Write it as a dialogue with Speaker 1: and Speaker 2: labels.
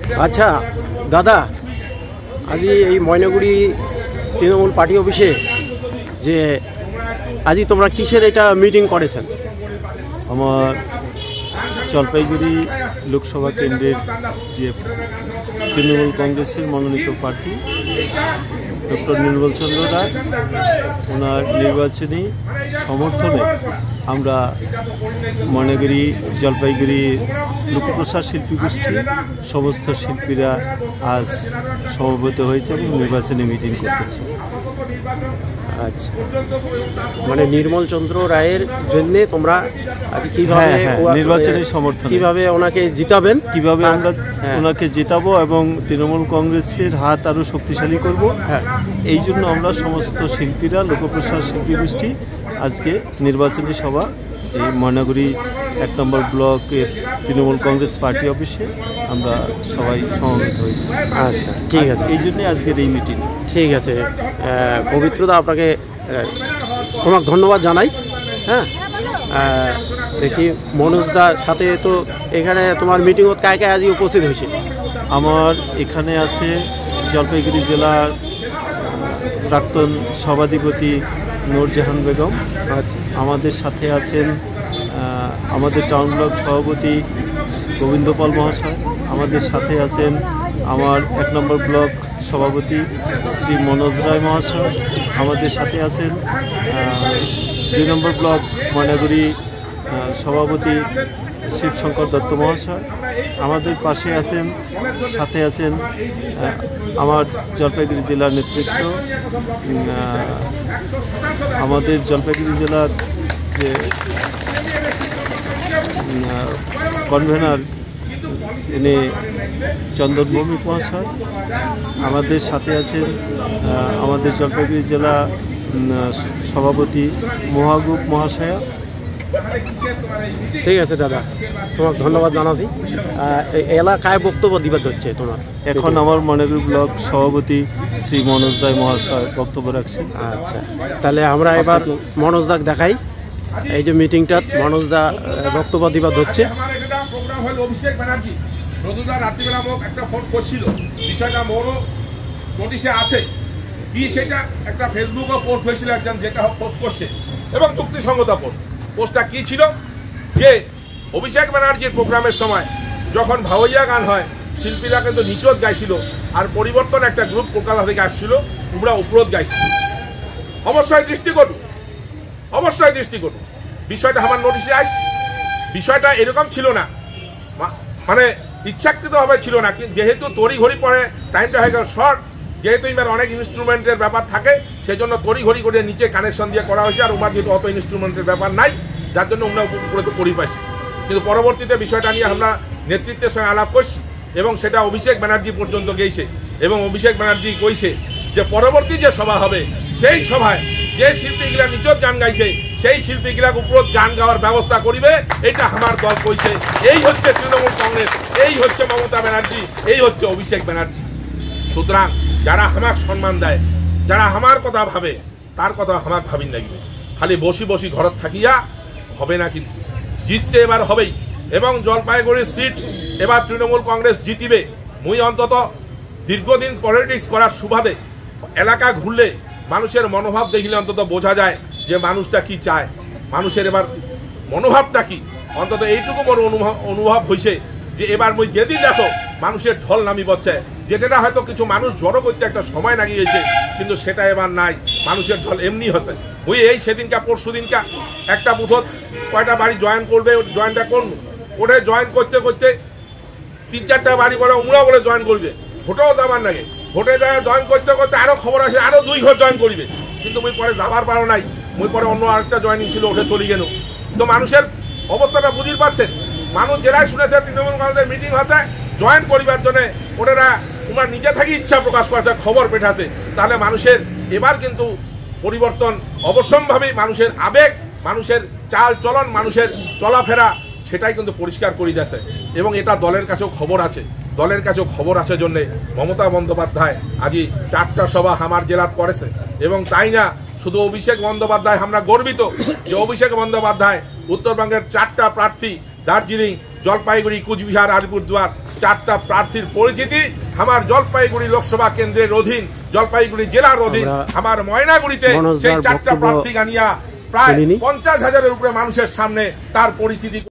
Speaker 1: আচ্ছা দাদা, আজি এই ময়নাগুড়ি তৃণমূল পার্টি অফিসে যে আজি তোমরা কিসের এটা মিটিং করেছেন?
Speaker 2: আমার জলপাইগুড়ি লোকসভা কেন্দ্রের যে তৃণমূল কংগ্রেসের মনোনীত প্রার্থী ডক্টর নির্মল চন্দ্র রায়, ওনার নির্বাচনী সমর্থনে আমরা ময়নাগুড়ি জলপাইগুড়ি লোকপ্রসাদ শিল্পী গোষ্ঠীর সমস্ত শিল্পীরা আজ সমবেত হয়েছে এবং নির্বাচনী মিটিং করতেছে।
Speaker 1: আচ্ছা, মানে নির্মল চন্দ্র রায়ের জন্য তোমরা আজ কিভাবে
Speaker 2: নির্বাচনী সমর্থন,
Speaker 1: কিভাবে ওনাকে জিতাবেন,
Speaker 2: কিভাবে আমরা ওনাকে জিতাবো এবং তৃণমূল কংগ্রেসের হাত আরো শক্তিশালী করব, এই জন্য আমরা সমস্ত শিল্পীরা লোকপ্রসাদ শিল্পী গোষ্ঠী আজকে নির্বাচনী সভা এই ময়নাগুড়ি 1 নম্বর ব্লকের তৃণমূল কংগ্রেস পার্টি অফিসে আমরা সবাই সমবেত হয়েছি।
Speaker 1: আচ্ছা ঠিক আছে,
Speaker 2: এই জন্যে আজকের এই মিটিং।
Speaker 1: ঠিক আছে, পবিত্রদা আপনাকে অনেক ধন্যবাদ জানাই। হ্যাঁ, দেখি মনোজদার সাথে তো এখানে তোমার মিটিংত কায় কায় আজি উপস্থিত হয়েছে?
Speaker 2: আমার এখানে আছে জলপাইগুড়ি জেলার প্রাক্তন সভাধিপতি নূরজাহান বেগম, আমাদের সাথে আছেন আমাদের টাউন ব্লক সভাপতি গোবিন্দপাল মহাশয়, আমাদের সাথে আছেন আমার 1 নম্বর ব্লক সভাপতি শ্রী মনোজ রায় মহাশয়, আমাদের সাথে আছেন 2 নম্বর ব্লক ময়নাগুড়ি সভাপতি শিবশঙ্কর দত্ত মহাশয়, আমাদের পাশে আছেন, সাথে আছেন আমার জলপাইগুড়ি জেলার নেতৃত্ব, আমাদের জলপাইগুড়ি জেলার যে কনভেনার এনে চন্দন ভৌমিক মহাশয়, আমাদের সাথে আছেন আমাদের জলপাইগুড়ি জেলা সভাপতি মহাগুপ মহাশয়া।
Speaker 1: ঠিক আছে দাদা, তোমাকে ধন্যবাদ জানাচ্ছি। এলাকায় বক্তব্য দিবার হচ্ছে তোমার
Speaker 2: এখন আমার ময়নাগুড়ি ব্লক সভাপতি শ্রী মনোজ রায় মহাশয় বক্তব্য রাখছেন।
Speaker 1: আচ্ছা, তাহলে আমরা এবার মনোজদাক দেখাই। এই যে মিটিংটা মনোজদা বক্তব্য দিবার হচ্ছে।
Speaker 3: অভিষেক ব্যানার্জি রোজদার রাত্রিবেলা মোক একটা ফোন করছিল, বিষয়টা মোরও নোটিশে আছে কি, সেটা একটা ফেসবুকে পোস্ট হয়েছিল, একজন যেটা পোস্ট করছে এবং যুক্তিসঙ্গত পোস্টটা কি ছিল যে অভিষেক ব্যানার্জির প্রোগ্রামের সময় যখন ভাওয়াইয়া গান হয়, শিল্পীরা কিন্তু নিচত গাইছিল আর পরিবর্তন একটা গ্রুপ কলকাতা থেকে আসছিল, তোমরা উপরোধ গাইছিল। অবশ্যই দৃষ্টি করুন, অবশ্যই দৃষ্টি করুন, বিষয়টা আমার নোটিশে আস। বিষয়টা এরকম ছিল না, মানে ইচ্ছাকৃতভাবে ছিল না, যেহেতু তড়িঘড়ি পরে টাইমটা হয়ে গেল শর্ট, যেহেতু এবার অনেক ইনস্ট্রুমেন্টের ব্যাপার থাকে সেই জন্য তড়িঘড়ি করে নিচে কানেকশন দিয়ে করা হয়েছে, আর ওনার যেহেতু অত ইনস্ট্রুমেন্টের ব্যাপার নাই যার জন্য ওনারা উপরে তো করি পাইছি। কিন্তু পরবর্তীতে বিষয়টা নিয়ে আমরা নেতৃত্বের সঙ্গে আলাপ করছি এবং সেটা অভিষেক ব্যানার্জি পর্যন্ত গেছে এবং অভিষেক ব্যানার্জি কইছে যে পরবর্তী যে সভা হবে সেই সভায় যে শিল্পীগুলা নিচত গান গাইছে সেই শিল্পীগুলা উপরোধ গান গাওয়ার ব্যবস্থা করিবে, এটা আমার দল কইছে। এই হচ্ছে তৃণমূল কংগ্রেস, এই হচ্ছে মমতা ব্যানার্জি, এই হচ্ছে অভিষেক ব্যানার্জি। সুতরাং যারা আমার সম্মান দেয়, যারা আমার কথা ভাবে, তার কথা আমার ভাবিন লাগবে। খালি বসি বসি ঘরত থাকিয়া হবে না, কিন্তু জিততে এবার হবেই এবং জলপাইগুড়ির সিট এবার তৃণমূল কংগ্রেস জিতিবে। মুই অন্তত দীর্ঘদিন পলিটিক্স করার সুবাদে এলাকা ঘুরলে মানুষের মনোভাব দেখলে অন্তত বোঝা যায় যে মানুষটা কি চায়, মানুষের এবার মনোভাবটা কি। অন্তত এইটুকু বড় অনুভব হয়েছে যে এবার মুই যেদিন দেখো মানুষের ঢল নামি বচ্ছে, যেটা হয়তো কিছু মানুষ জড়ো করতে একটা সময় লাগিয়েছে, কিন্তু সেটা এবার নাই, মানুষের ঢল এমনি হচ্ছে। ওই এই সেদিনকা পরশু দিনকা একটা বুথত কয়টা বাড়ি জয়েন করবে, জয়েনটা করুন, ওটা জয়েন করতে করতে 3-4টা বাড়ি বলে ওরা বলে জয়েন করবে, ভোটেও যাবার নাকি, ভোটে যায় জয়েন করতে করতে আরো খবর আসে আরো 2 ঘর জয়েন করবে, কিন্তু মুই পরে যাবার পারো নাই, মুই পরে অন্য আরেকটা জয়েনিং ছিল ওঠে চলে গেল। তো মানুষের অবস্থাটা বুঝতে পারছেন, মানুষ জেলায় শুনেছে তৃণমূল কংগ্রেসের মিটিং হচ্ছে জয়েন করিবার জন্য, ওনারা তোমার নিজে থেকে ইচ্ছা প্রকাশ করছে, খবর পেঠাছে, তাহলে মানুষের এবার কিন্তু পরিবর্তন অবশ্যম্ভাবী, মানুষের আবেগ, মানুষের চাল চলন, মানুষের চলাফেরা সেটাই কিন্তু পরিষ্কার করে যাচ্ছে এবং এটা দলের কাছেও খবর আছে। দলের কাছেও খবর আছে জন্য মমতা বন্দ্যোপাধ্যায় আজ 4টা সভা আমার জেলাত করেছে এবং তাই না শুধু অভিষেক বন্দ্যোপাধ্যায়, আমরা গর্বিত যে অভিষেক বন্দ্যোপাধ্যায় উত্তরবঙ্গের 4টা প্রার্থী দার্জিলিং, জলপাইগুড়ি, কুচবিহার, আলিপুরদুয়ার চারটা প্রার্থীর পরিচিতি আমার জলপাইগুড়ি লোকসভা কেন্দ্রের অধীন, জলপাইগুড়ি জেলার অধীন আমার ময়নাগুড়িতে সেই চারটা প্রার্থী গানিয়া প্রায় 50,000-এর উপরে মানুষের সামনে তার পরিচিতি